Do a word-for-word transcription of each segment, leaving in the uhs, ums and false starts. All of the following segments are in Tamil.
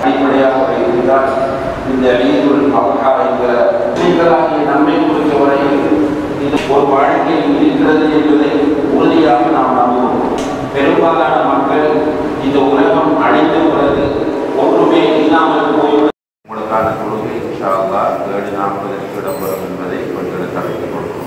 அடிப்படையாக வைத்தால் இந்த ஈதுல் அத்ஹா என்கிற முஸ்லிம்களாகிய நம்மை பொறுத்தவரையில் இது ஒரு வாழ்க்கையில் இருக்கிறது என்பதை உறுதியாக நாம் நம்புவோம். பெரும்பாலான மக்கள் இந்த உலகம் அழிந்த பிறகு ஒன்றுமே இல்லாமல் போய்விடும். உங்களுக்கான தொழுகை இன்ஷா அல்லாஹ் ஏழு நாற்பதற்கு இடம்பெறும் என்பதை கொஞ்சம் அறிவித்துக் கொள்கிறோம்.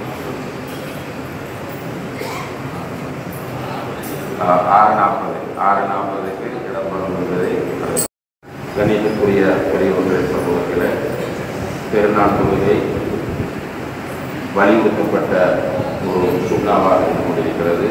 ஆறு நாற்பது ஆறு நாற்பதுக்கு இடம்பெறும் என்பதை கணிதத்துக்குரிய பெரியவர்கள் சமூகத்தில் பெருநாள் தொழுகை வலியுறுத்தப்பட்ட ஒரு சுண்ணாவாக இருந்து கொண்டிருக்கிறது.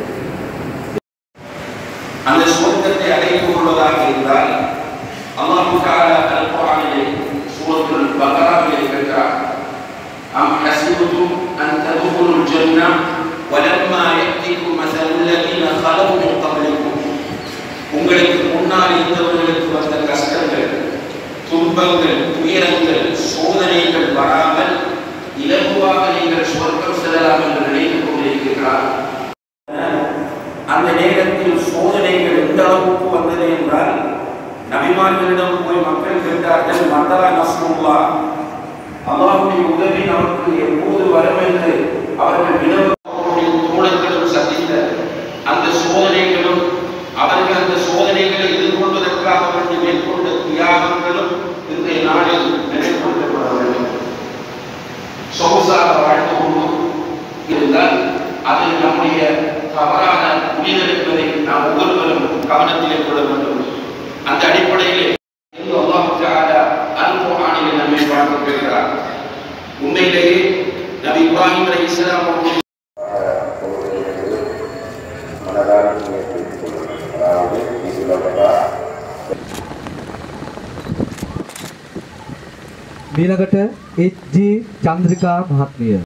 அந்த சுவர்க்கத்தை அடைந்து கொள்வதாக இருந்தால் அல்லாஹ் தஆலா அல்-குர்ஆனிலே சூரத்துல் பக்ராவிலே கேட்கிறார், அம் ஹஸிபதும் அன் ததுகுலுல் ஜன்னah வலம்மா யஅதிகும் மஸலுல் லதீன ഖலவு மின் क़ப்லிக்கும், உங்களுக்கு முன்னால் இருந்தவர்களுக்கு வந்த கஷ்டங்கள், துன்பங்கள், துயரங்கள், சோதனைகள் வராமல் இலகுவாக நீங்கள் சொர்க்கம் செல்லலாம் என்று நினைத்துக் கொண்டிருக்கிறார். அந்த நேரத்தில் சோதனைகள் எந்த அளவுக்கு வந்தது என்றால் நபிமார்களிடம் போய் மக்கள் கேட்டார்கள், மத்தா நஸ்ருல்லாஹ், அல்லாஹ்வுடைய உதவி நமக்கு எப்போது வரும் என்று அவர்கள் வினவக்கூடிய தோழர்களும் சந்தித்த அந்த சோதனைகளும் அவர்கள் அந்த சோதனைகளை எதிர்கொள்வதற்காக வேண்டி மேற்கொண்ட தியாகங்களும் இன்றைய நாளில் நினைவுபடுத்தப்பட வேண்டும். சொகுசாக வாழ்ந்து கொண்டு இருந்தால் அது நம்முடைய தவறான புரிதல் என்பதை நாம் ஒவ்வொருவரும் கவனத்திலே கொள்ள வேண்டும். அந்த அடிப்படையிலே அல்லாஹ் தஆலா அல்-குர்ஆனிலே நம்மை பார்க்க பெறுகிறார். உண்மையிலேயே நபி இப்ராஹிம் அலைஹிஸ்ஸலாம் அவர்கள் ඊළඟට එච්.ජී. චන්ද්‍රිකා මහත්මිය